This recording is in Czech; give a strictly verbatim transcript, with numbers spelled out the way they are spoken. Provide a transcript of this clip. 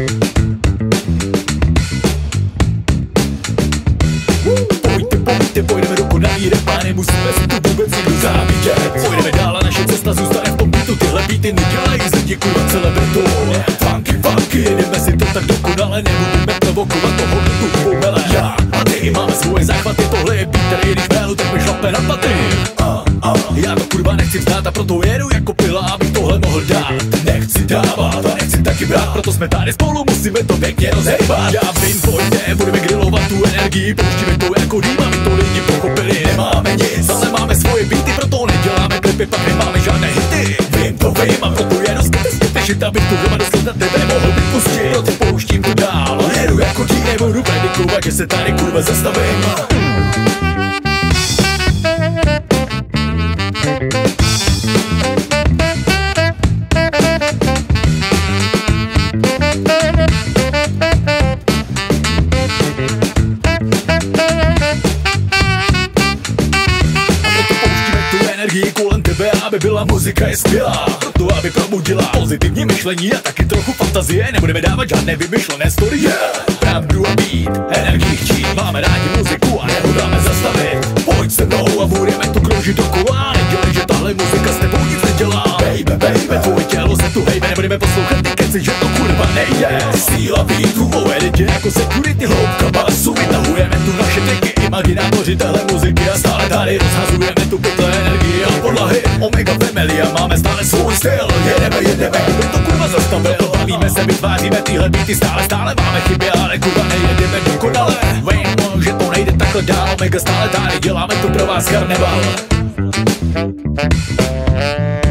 Pojďte, pojďte, pojdeme dokonalý rap, nemusíme si tu vůbec nikdo závidět. Pojdeme dál a naše cesta zůstane v tom beatu. Tyhle beaty nedělají z lidí kurva celebritu. Funky, funky, jedeme si to tak dokonale, nebudeme provokovat toho tu pomele. Já a ty máme svoje záchvaty, tohle je beat, který když mélu, tak mi šlape na paty. A, a, já to kurva nechci vzdát a proto jedu jako pila, abych tohle mohl dát. Nechci dávat a nechci taky brát, proto jsme tady spolu, musíme to pěkně rozhejbat. Já vím, pojďte, budeme grillovat tu energii, pouštíme to jako dým, aby to lidi pochopili. Nemáme nic, ale máme svoje beaty, proto neděláme klipy, pak nemáme žádné hity. Vím to vím a proto je rozkutečit, abych tu radost na tebe mohl vypustit. Proto pouštím to dál, jedu jako dým, nebudu predikovat, že se tady kurva zastavím. Kolem tebe, aby byla muzika je skvělá, proto aby probudila pozitivní myšlení a taky trochu fantazie. Nebudeme dávat žádné vymyšlené story. Pravdu a beat, energii chtít, máme rádi muziku a nehodláme zastavit. Pojď se mnou a budeme tu kroužit dokola, nedělej, že tahle muzika s tebou nic nedělá. Baby, baby, tvoje tělo se tu hejbe, nebudeme poslouchat ty keci, že to kurva nejde. Síla beatu, o editě jako security, hloubka basu, vytahujeme tu naše triky, imaginátoři téhle muziky a stále tady rozhazujeme tu pytle energii a podlahy. Omega family a máme stále svůj styl. Jedeme, jedeme, kdo to kurva zastavil. Bavíme se, vytváříme tyhle beaty, stále, stále máme chyby, ale kurva nejedeme dokonale. Vím, že to nejde takhle dál, Omega stále tady, děláme to pro vás karneval.